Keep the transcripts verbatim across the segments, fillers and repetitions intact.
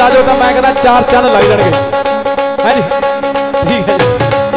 आ जाओ तो मैं कहना चार चंद लग जाएंगे है जी ठीक है जी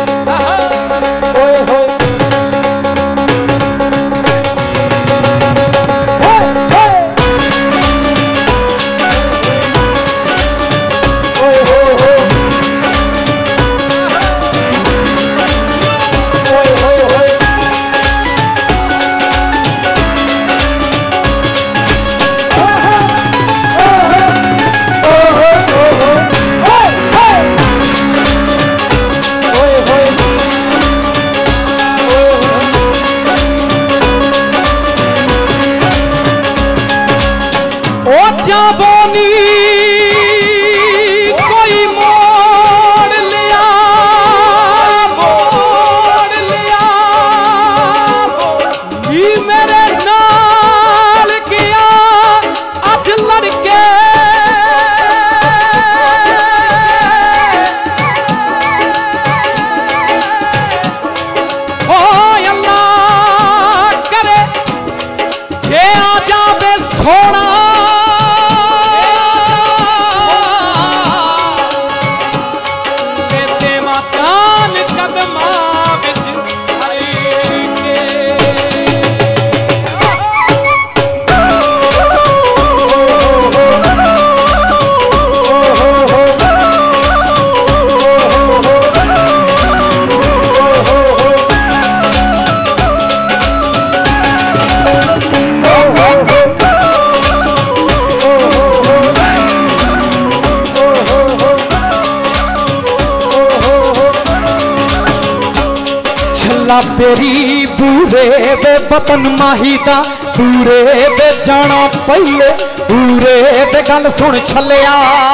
बेरी बूरे वे बतन माहीदा पूरे वे जाना पहले पूरे वे गल सुन छलिया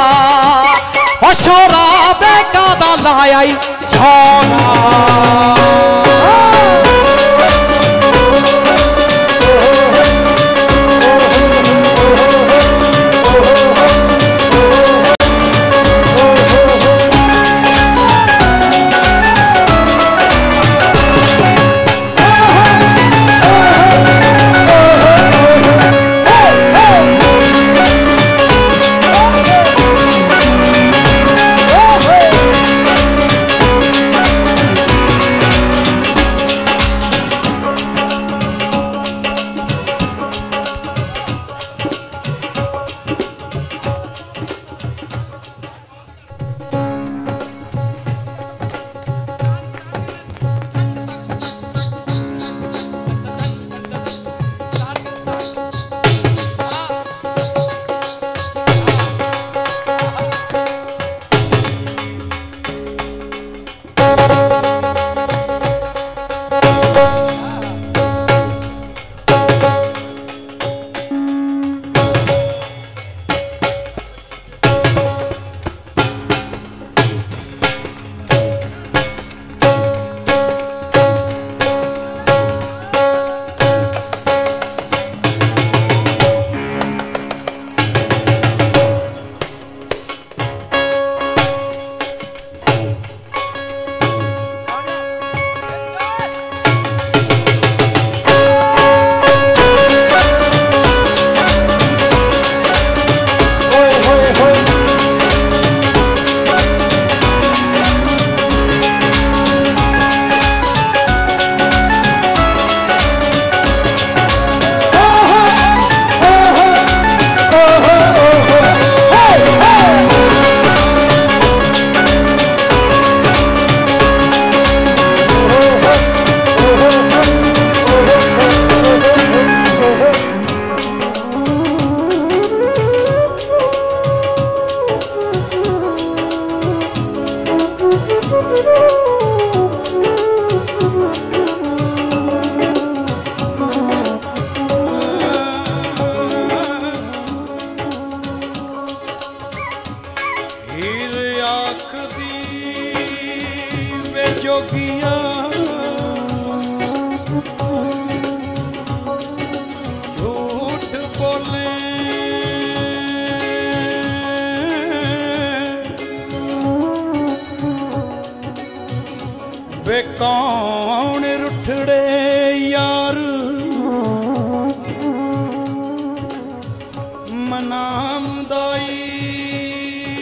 अशोरा वे कादा लाया छाना वे कौन रुठड़े यार मनाम दाई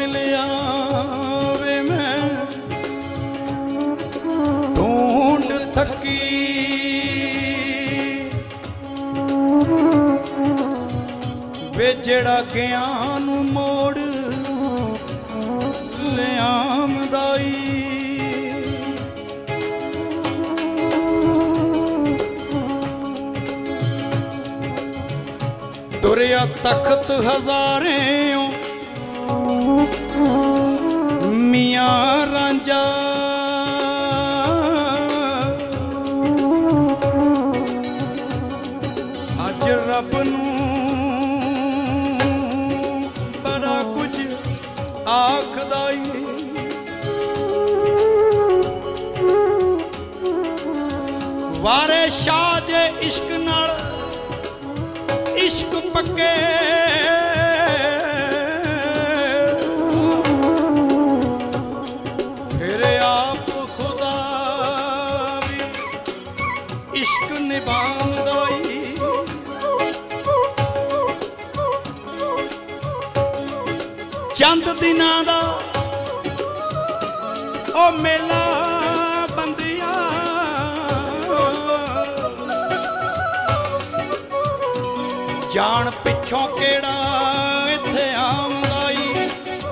मिलिया वे मैं ढूंढ थकी वे जेड़ा ज्ञान मोड़ ले आमदाई तुरिया तख्त हजारे मियां रांझा अज रब नू बड़ा कुछ आखदाई वारे शाह जे इश्क नाल इश्क पक्के फिर आप खुदा भी इश्क निभांदाई चंद दिनां दा ओ मेला बंदिया जान पिछों केड़ा इत्थे आमदाई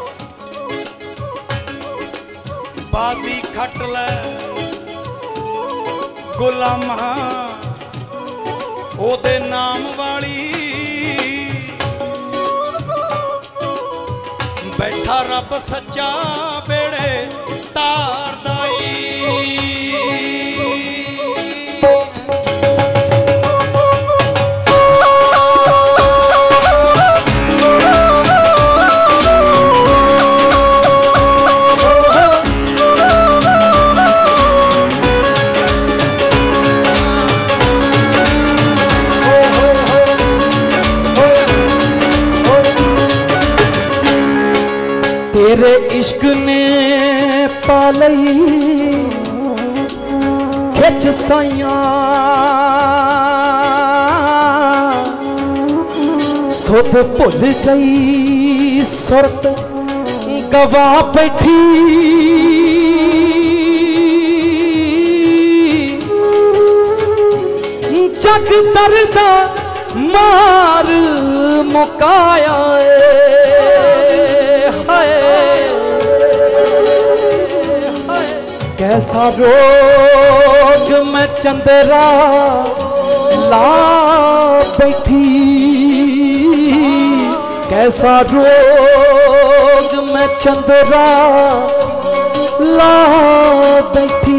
बाजी खट लै गुलामा ओदे नाम वाली बैठा रब सच्चा बेड़े तारदाई तेरे इश्क ने पालई खिच साइया सुध भुल गई सुरत गवा बैठी जग दर्दा मार मुकाया कैसा रोग मैं चंद्रा ला बैठी कैसा रोग मैं चंद्रा ला बैठी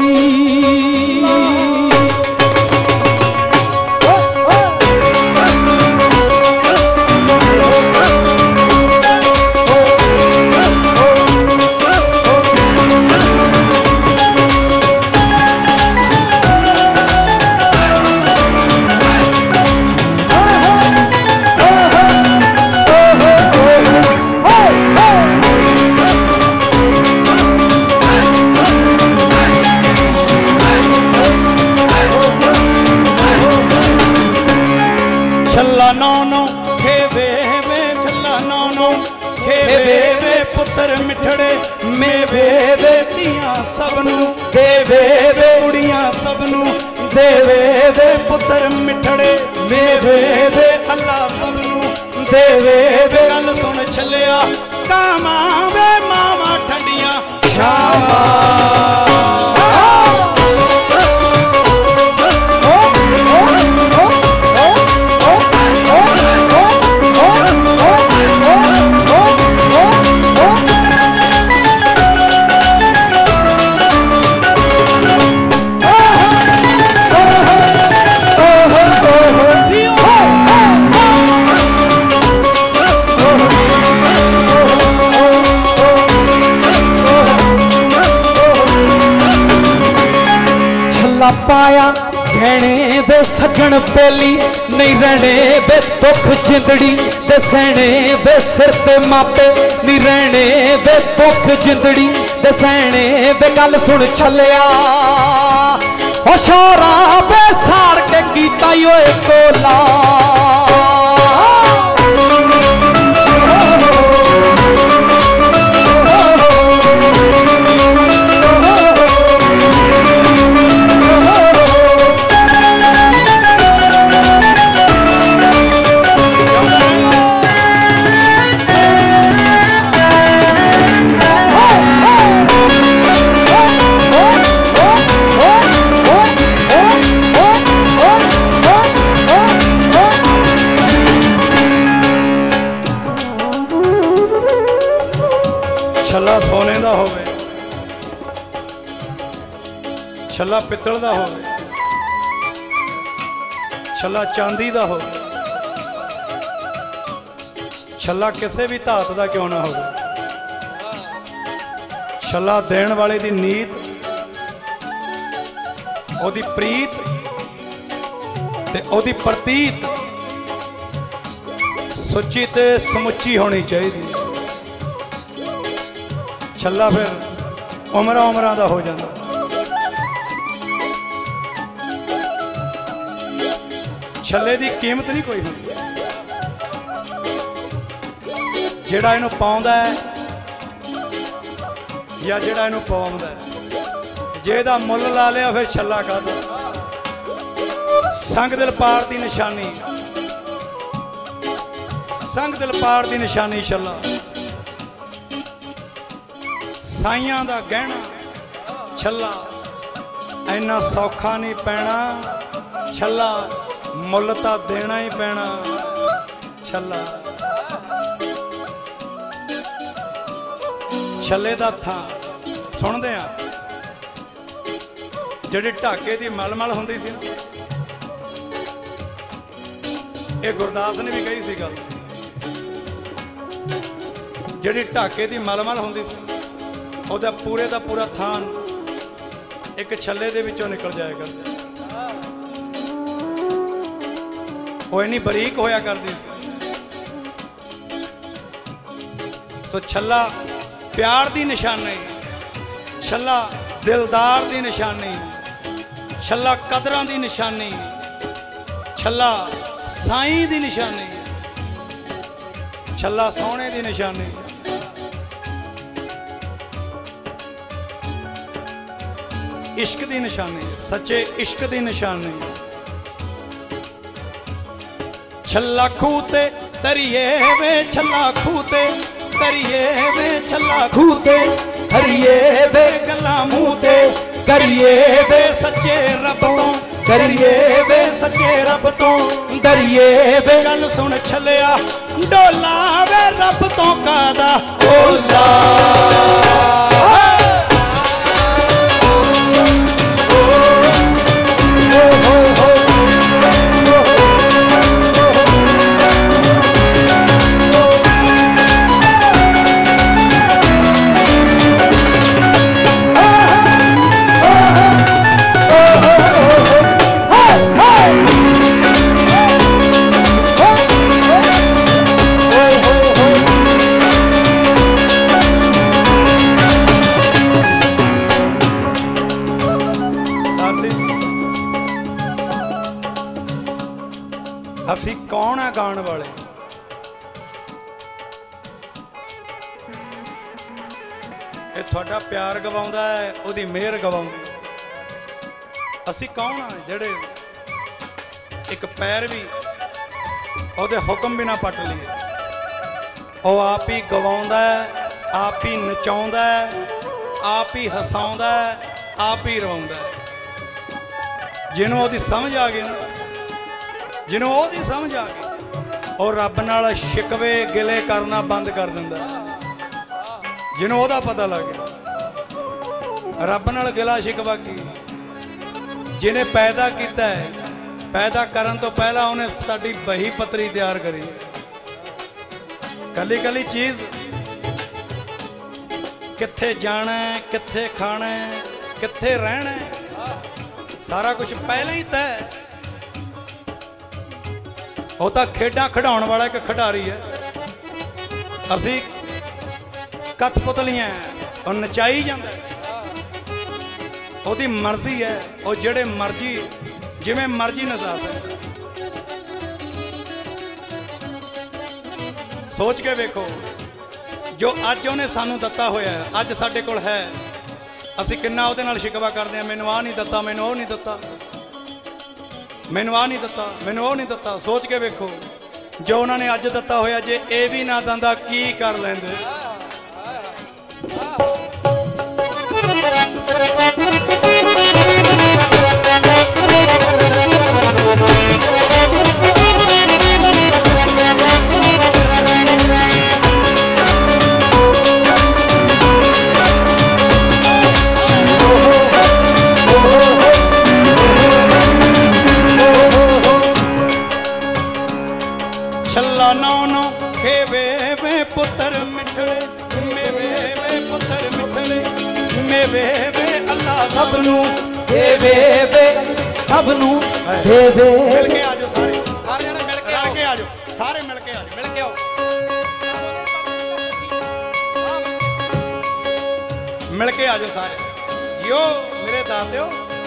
छल्ला नौ नौ खेवे वे छल्ला नौ नौ खेवे वे पुत्र मिठड़े मेवे वे तियां सबनू देवे वे कुड़ियां सबनू देवे वे पुत्र मिठड़े मेवे वे अल्लाह सबनू देवे वे गल सुन छलिया कामा वे मावा ठंडियां छावा पाया कहने वे सजन पेली नहीं रहने वे दुख जिंदड़ी दे सहने वे सिर ते मापे नहीं रहने वे दुख जिंदड़ी दे सहने वे गल सुन छलिया होशारा वे साड़ के कीता ओए कोला ਛੱਲਾ ਸੋਨੇ ਦਾ ਹੋਵੇ, ਛੱਲਾ ਪਿੱਤਲ ਦਾ ਹੋਵੇ, ਛੱਲਾ ਚਾਂਦੀ ਦਾ ਹੋਵੇ, ਛੱਲਾ ਕਿਸੇ ਵੀ ਧਾਤ ਦਾ ਕਿਉਂ ਨਾ ਹੋਵੇ, ਛੱਲਾ ਦੇਣ ਵਾਲੇ ਦੀ ਨੀਤ, ਉਹਦੀ ਪ੍ਰੀਤ ਤੇ ਉਹਦੀ ਪ੍ਰਤੀਤ ਸੁੱਚੀ ਤੇ ਸਮੁੱਚੀ ਹੋਣੀ ਚਾਹੀਦੀ। ਛੱਲਾ ਫਿਰ ਉਮਰਾਂ ਉਮਰਾਂ ਦਾ ਹੋ ਜਾਂਦਾ। ਛੱਲੇ ਦੀ ਕੀਮਤ ਨਹੀਂ ਕੋਈ ਹੁੰਦੀ। ਜਿਹੜਾ ਇਹਨੂੰ ਪਾਉਂਦਾ ਹੈ ਜਾਂ ਜਿਹੜਾ ਇਹਨੂੰ ਪਾਉਂਦਾ ਹੈ, ਜੇ ਇਹਦਾ ਮੁੱਲ ਲਾ ਲਿਆ ਫਿਰ ਛੱਲਾ ਕਾਹਦਾ। ਸੰਗ ਦਿਲ ਪਾਰ ਦੀ ਨਿਸ਼ਾਨੀ, ਸੰਗ ਦਿਲ ਪਾਰ ਦੀ ਨਿਸ਼ਾਨੀ ਛੱਲਾ। ਸਾਈਆਂ ਦਾ ਗਹਿਣਾ ਛੱਲਾ, ਇੰਨਾ ਸੌਖਾ ਨਹੀਂ ਪੈਣਾ ਛੱਲਾ, ਮੁੱਲ ਤਾਂ ਦੇਣਾ ਹੀ ਪੈਣਾ ਛੱਲਾ। ਛੱਲੇ ਦਾ ਥਾਂ ਸੁਣਦੇ ਆ, ਜਿਹੜੀ ਢਾਕੇ ਦੀ ਮਲਮਲ ਹੁੰਦੀ ਸੀ ਨਾ, ਇਹ ਗੁਰਦਾਸ ਨੇ ਵੀ ਕਹੀ ਸੀ ਗੱਲ। ਜਿਹੜੀ ਢਾਕੇ ਦੀ ਮਲਮਲ ਹੁੰਦੀ ਸੀ, ਉਹਦਾ ਪੂਰੇ ਦਾ ਪੂਰਾ ਥਾਨ ਇੱਕ ਛੱਲੇ ਦੇ ਵਿੱਚੋਂ ਨਿਕਲ ਜਾਇਆ ਕਰਦਾ। ਉਹ ਇੰਨੀ ਬਰੀਕ ਹੋਇਆ ਕਰਦੀ ਸੀ। ਸੋ ਛੱਲਾ ਪਿਆਰ ਦੀ ਨਿਸ਼ਾਨੀ, ਛੱਲਾ ਦਿਲਦਾਰ ਦੀ ਨਿਸ਼ਾਨੀ, ਛੱਲਾ ਕਦਰਾਂ ਦੀ ਨਿਸ਼ਾਨੀ, ਛੱਲਾ ਸਾਈਂ ਦੀ ਨਿਸ਼ਾਨੀ, ਛੱਲਾ ਸੋਹਣੇ ਦੀ ਨਿਸ਼ਾਨੀ। इश्क दी निशानी, सच्चे इश्क दी निशानी। छल्ला खूते तरिए वे, छल्ला खूते तरिए वे, छल्ला खूते हरिए वे गला मूते करिए वे, सच्चे रब तो करिए वे सच्चे रब तो डरिए वे। गल सुन छलिया डोला वे रब तो कादा ओला। ਅਸੀਂ ਕੌਣ ਆ ਗਾਣ ਵਾਲੇ? ਇਹ ਤੁਹਾਡਾ ਪਿਆਰ ਗਵਾਉਂਦਾ ਹੈ, ਉਹਦੀ ਮਿਹਰ ਗਵਾਉਂਦੀ। ਅਸੀਂ ਕੌਣ ਆ ਜਿਹੜੇ ਇੱਕ ਪੈਰ ਵੀ ਉਹਦੇ ਹੁਕਮ ਬਿਨਾ ਪੱਟ ਲਈਏ? ਉਹ ਆਪ ਹੀ ਗਵਾਉਂਦਾ ਹੈ, ਆਪ ਹੀ ਨਚਾਉਂਦਾ ਹੈ, ਆਪ ਹੀ ਹਸਾਉਂਦਾ ਹੈ, ਆਪ ਹੀ ਰਵਾਉਂਦਾ ਹੈ। ਜਿਹਨੂੰ ਉਹਦੀ ਸਮਝ ਆ ਗਈ ਨਾ, ਜਿਹਨੂੰ ਉਹਦੀ ਸਮਝ ਆ ਗਈ, ਉਹ ਰੱਬ ਨਾਲ ਸ਼ਿਕਵੇ ਗਿਲੇ ਕਰਨਾ ਬੰਦ ਕਰ ਦਿੰਦਾ। ਜਿਹਨੂੰ ਉਹਦਾ ਪਤਾ ਲੱਗ ਗਿਆ ਰੱਬ ਨਾਲ ਗਿਲਾ ਸ਼ਿਕਵਾ ਕੀ, ਜਿਹਨੇ ਪੈਦਾ ਕੀਤਾ ਹੈ, ਪੈਦਾ ਕਰਨ ਤੋਂ ਪਹਿਲਾਂ ਉਹਨੇ ਸਾਡੀ ਬਹੀ ਪੱਤਰੀ ਤਿਆਰ ਕਰੀ। ਕੱਲੀ ਕੱਲੀ ਚੀਜ਼, ਕਿੱਥੇ ਜਾਣਾ, ਕਿੱਥੇ ਖਾਣਾ, ਕਿੱਥੇ ਰਹਿਣਾ, ਸਾਰਾ ਕੁਝ ਪਹਿਲਾਂ ਹੀ ਤੈਅ। ਉਹ ਤਾਂ ਖੇਡਾਂ ਖਿਡਾਉਣ ਵਾਲਾ ਇੱਕ ਖਿਡਾਰੀ ਹੈ, ਅਸੀਂ ਕਠਪੁਤਲੀਆਂ, ਉਹ ਨਚਾਈ ਜਾਂਦਾ। ਉਹਦੀ ਮਰਜ਼ੀ ਹੈ, ਉਹ ਜਿਹੜੇ ਮਰਜ਼ੀ ਜਿਵੇਂ ਮਰਜ਼ੀ ਨਚਾ ਸਕਦਾ। ਸੋਚ ਕੇ ਵੇਖੋ, ਜੋ ਅੱਜ ਉਹਨੇ ਸਾਨੂੰ ਦਿੱਤਾ ਹੋਇਆ, ਅੱਜ ਸਾਡੇ ਕੋਲ ਹੈ, ਅਸੀਂ ਕਿੰਨਾ ਉਹਦੇ ਨਾਲ ਸ਼ਿਕਵਾ ਕਰਦੇ ਹਾਂ। ਮੈਨੂੰ ਆਹ ਨਹੀਂ ਦਿੱਤਾ, ਮੈਨੂੰ ਉਹ ਨਹੀਂ ਦਿੱਤਾ, ਮੈਨੂੰ ਆਹ ਨਹੀਂ ਦਿੱਤਾ, ਮੈਨੂੰ ਉਹ ਨਹੀਂ ਦਿੱਤਾ। ਸੋਚ ਕੇ ਵੇਖੋ, ਜੋ ਉਹਨਾਂ ਨੇ ਅੱਜ ਦਿੱਤਾ ਹੋਇਆ, ਜੇ ਇਹ ਵੀ ਨਾ ਦਿੰਦਾ ਕੀ ਕਰ ਲੈਂਦੇ। देवे वे अल्लाह सबनू देवे वे सबनू देवे। मिल के आ जाओ सारे सारे जने मिल के आ जाओ सारे मिल के आ जाओ मिल के आओ मिल के आ जाओ सारे जियो मेरे दातियो।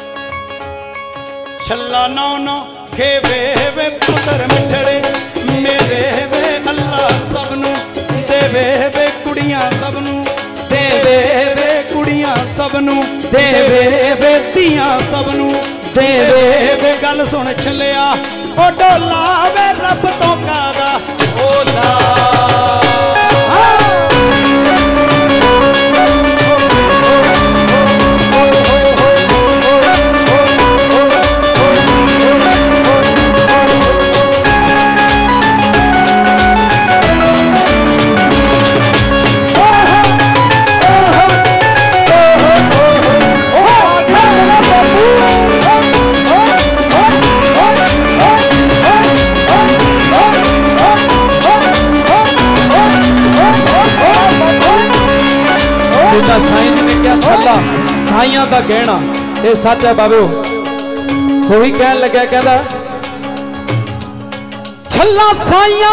छल्ला नौ नौ खेवे वे पुत्र मिठड़े मेरे वे अल्लाह सबनू देवे वे कुड़ियां सबनू देवे वे कुड़ियां सबनू देवे वे धीयां सबनू देवे वे। गल सुन छलिया ओ डोला वे रब तो कादा ओला साईं ने क्या छल्ला साइयां दा गहना ये सच है बाबू। सोही कह लग्या कहता छल्ला साइयां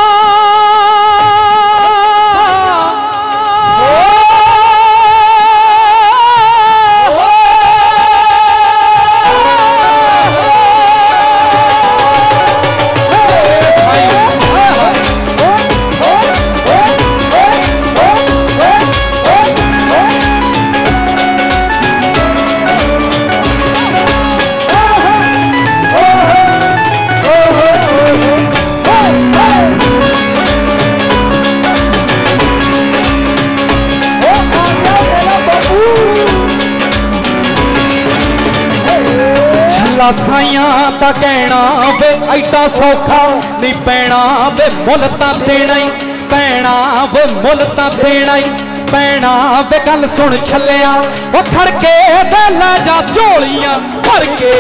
साइयां दा कहना वे ऐडा सौखा नहीं पैना वे मुल तां देना ही पैना वे मुल तां देना ही पैना वे। गल सुन छलिया वो खड़के वे लै जा झोलियां भर के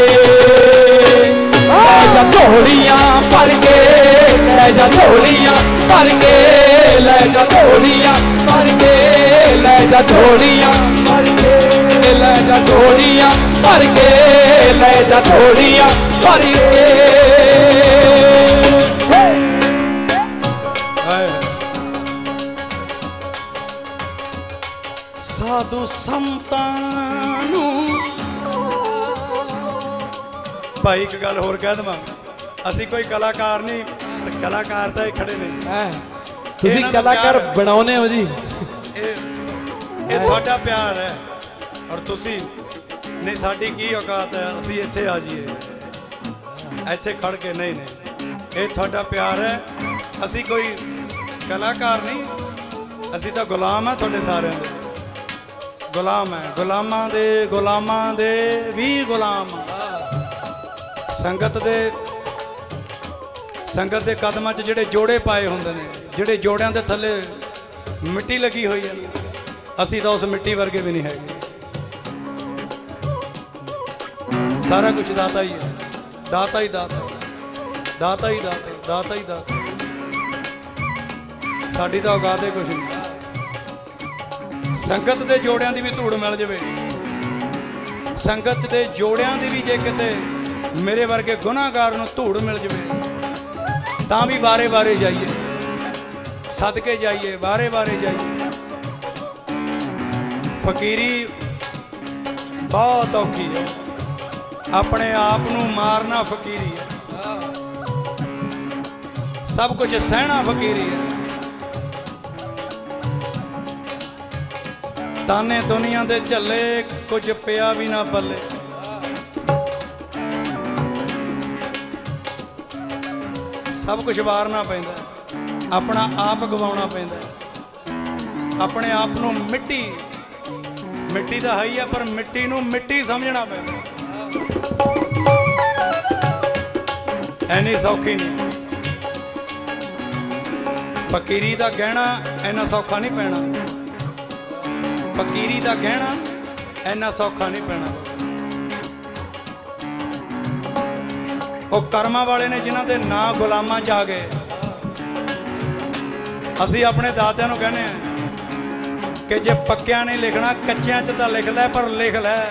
लै जा झोलियां भर के लै जा झोलियां भर के लै जा झोलियां भर के लै जा झोलियां भर के लै जा झोलियां भर के लै जा झोलियां भर के। साधु संतानू भाई एक गल होर कह देवां असी कोई कलाकार नहीं ते कलाकार तां खड़े ने तुसीं कलाकार बनाउने हो जी। ये तुहाडा प्यार है और तुसी नहीं साडी की औकात है असी इत्थे आ जाइए इत्थे खड़ के नहीं नहीं ये तुहाडा प्यार है। असी कोई कलाकार नहीं असी तो गुलाम है तुहाडे सारे दे गुलाम है गुलामां दे गुलामां दे भी गुलाम संगत दे संगत दे कदमां च जिहड़े जोड़े पाए हुंदे ने जिहड़े जोड़ियां दे थल्ले मिट्टी लगी हुई है असी तो उस मिट्टी वर्गे भी नहीं है। सारा कुछ दाता ही है दाता ही दाता दाता ही दाता दाता ही दाता साडी तो औकात है कुछ नहीं। संगत के जोड़ियां की भी धूड़ मिल जाए संगत के जोड़ियां की भी जे किते मेरे वर्गे गुनाहगार नूं धूड़ मिल जाए तां भी बारे बारे जाइए सदके जाइए बारे बारे जाइए। फकीरी बहुत औखी है अपने आप नूं मारना फकीरी है सब कुछ सहना फकीरी है। ताने दुनिया दे झल्ले कुछ पिया भी ना पल्ले सब कुछ वारना पैंदा अपना आप गवाउणा पैंदा अपने आप नूं मिट्टी मिट्टी तो है ही है पर मिट्टी नूं मिट्टी समझना पैंदा ऐनी सौखी नहीं। फकीरी का गहना इन्ना सौखा नहीं पैना फकीरी का गहना इन्ना सौखा नहीं पैना। वो कर्मा वाले ने जिन्हां दे नां गुलामां च आ गए असी अपने दादियां नूं कहने कि जे पक्किया नहीं लिखना कच्चिया च तो लिख लै पर लिख लै।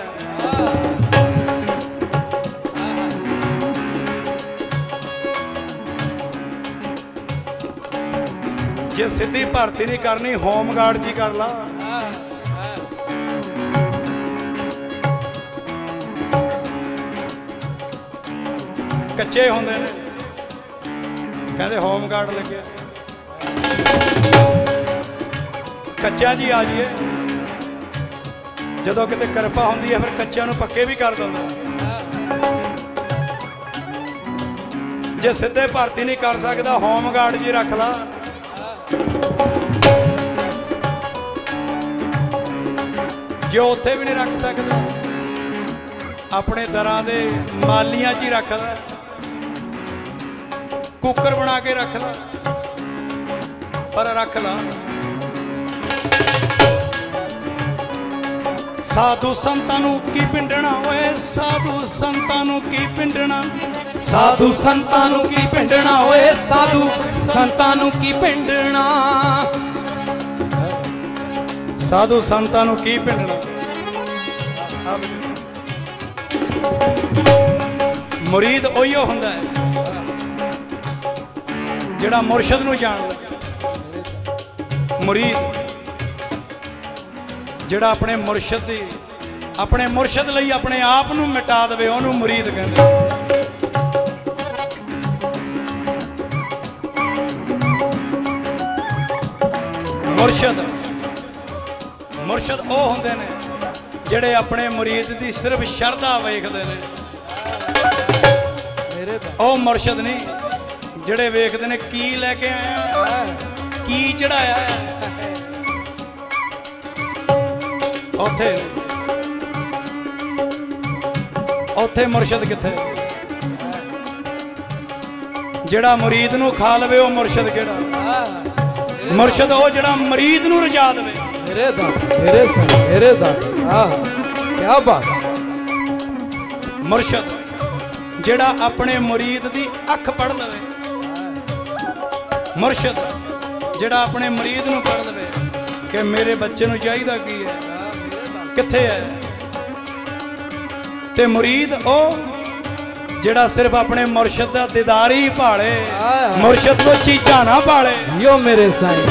जे सीधी भर्ती नहीं करनी होमगार्ड जी कर ला। कच्चे होंदे ने कहते होमगार्ड लगे कच्चा जी आ जाइए जदों किते किरपा होंदी है फिर कच्चियां नूं पक्के भी कर दिंदा। जे सीधे भर्ती नहीं कर सकता होमगार्ड जी रख ला। जो उत्थे भी नहीं रख सकता अपने दरां दे मालियां च ही रख ला। कुकर बना के रख ला पर रख ला। साधु संतां नूं की पिंडना ओए साधु संतां नूं की पिंडना। साधु संतां नूं की पिंडना ओए साधु संतां नूं की पिंडना। साधु संतां नूं की पिंडना। मुरीद ओहियो हुंदा है जिहड़ा मुर्शद नूं जाणदा। मुरीद जिहड़ा अपने मुर्शद दी अपने मुर्शद लई अपने आप नूं मिटा देवे ओनूं मुरीद कहंदे। मुर्शद मुर्शद वो होंदे ने जिहड़े अपने मुरीद दी सिर्फ शरधा वेखदे ने। ओ मुर्शद नहीं जिहड़े वेखदे ने की लैके आया की चढ़ाया ओथे ओथे मुर्शद किथे। जिहड़ा मुरीद नूं खा लवे ओ मुर्शद किहड़ा। मुर्शद वो जिहड़ा मरीद नूं रजा देवे। मेरे दाता मेरे सन मेरे दाता क्या बात। मुर्शद जिहड़ा अपने मुरीद दी अख पढ़ लवे। मुर्शद जिहड़ा अपने मुरीद नूं पढ़ लवे कि मेरे बच्चे नूं चाहिदा की है किथे है। ते मुरीद ओ जिहड़ा सिर्फ अपने मुर्शद दा दीदार ही भाले मुर्शद तो चीज़ां ना भाले। यो मेरे साईं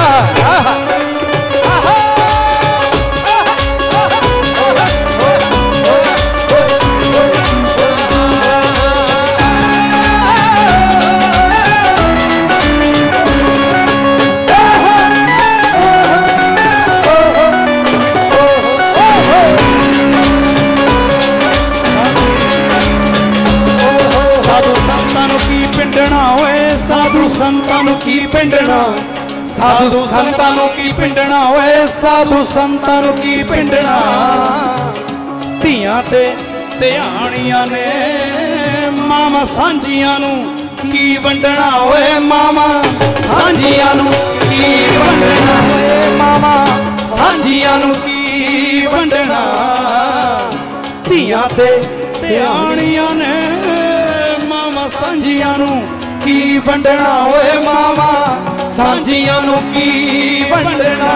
साधु संतां नूं की पिंडना। साधु संतां नूं की पिंडना ओए साधु संतां नूं की पिंडना। धीआं ते धियाणियां ने मामा सांझियां नूं की वंडना ओए मामा सांझियां नूं की वंडना। मामा सांझियां नूं की वंडना। धीआं ते धियाणियां ने मामा सांझियां नूं की वंडना ओए मामा सांझियां नूं की वंडना।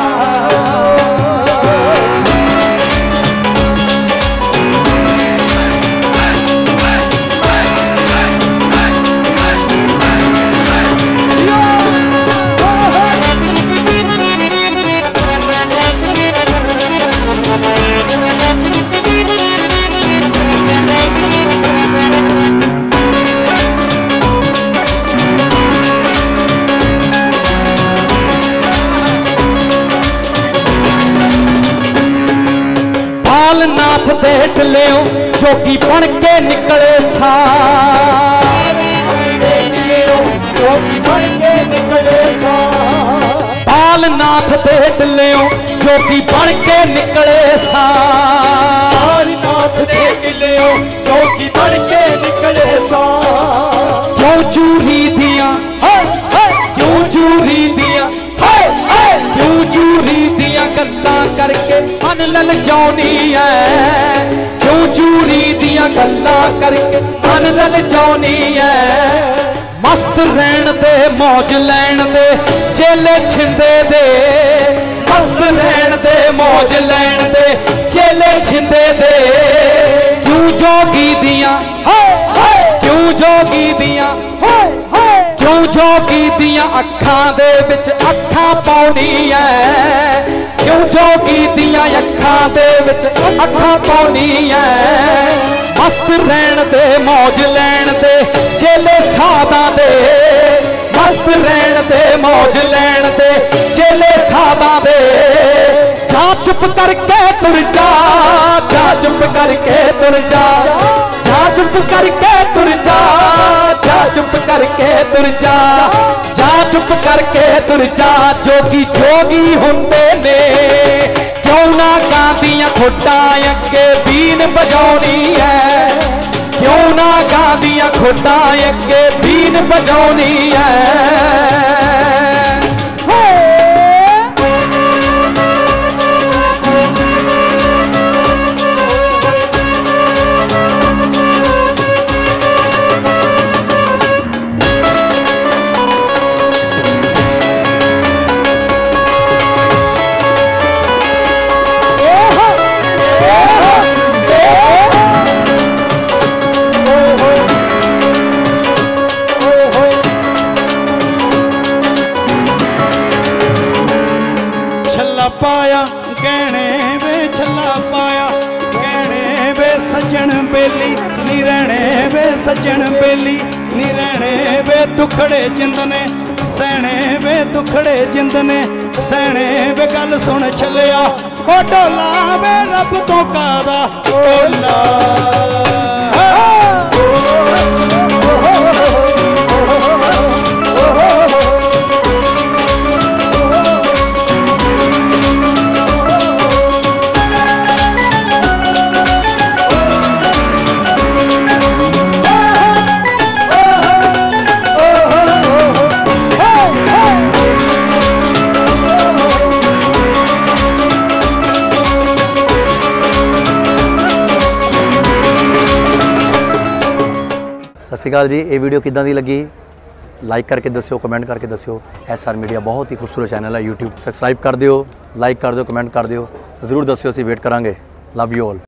नाथ देख लियो जोगी बन के निकले सार। जोगी बन के निकले सार। बाल नाथ देख लियो जोगी बन के निकले सार। नाथ देख लियो जोगी बन के निकले सार। क्यों चूरी दिया क्यों चूरी दिया क्यों चूरी दिया गल्लां करके मन ललचाउनी है। क्यों चूरी दिया गल्लां करके मन ललचाउनी है। मस्त रहन दे मौज लैन दे चेले छिंदे दे। मस्त रहन दे मौज लैण दे चेले छिंदे दे क्यों जोगी दियां क्यों जोगी दियां क्यों जोगी दियां अखां दे विच अखां पाउनी है क्यों जोगी दियां अखां दे विच अखां पाउनी है मस्त रहण दे मौज लैण दे चेले सादा दे मस्त रहण दे मौज लैण दे चेले सादा दे जा चुप करके तुर जा जा चुप करके तुर जा जा चुप करके तुर जा जा चुप करके तुर जा जा चुप करके तुर जा जोगी जोगी हुंदे ने क्यों ना गांदियां खुड्डां अगे बीन बजाउनी है क्यों ना गांदियां खुड्डां अगे बीन बजाउनी है। पाया गहने वे छला पाया गहने वे सजन बेली नी रहने वे सजन बेली नी रहने वे दुखड़े जिंद ने सहने वे दुखड़े जिंद ने सहने वे गल सुन छलिया ओ डोला वे रब तो कादा डोला सत श्री अकाल जी। ये वीडियो किदां दी लगी लाइक करके दस्यो कमेंट करके दस्यो। एस आर मीडिया बहुत ही खूबसूरत चैनल है यूट्यूब सब्सक्राइब कर दियो लाइक कर दियो कमेंट कर दियो जरूर दस्यो असीं वेट करांगे। Love you all.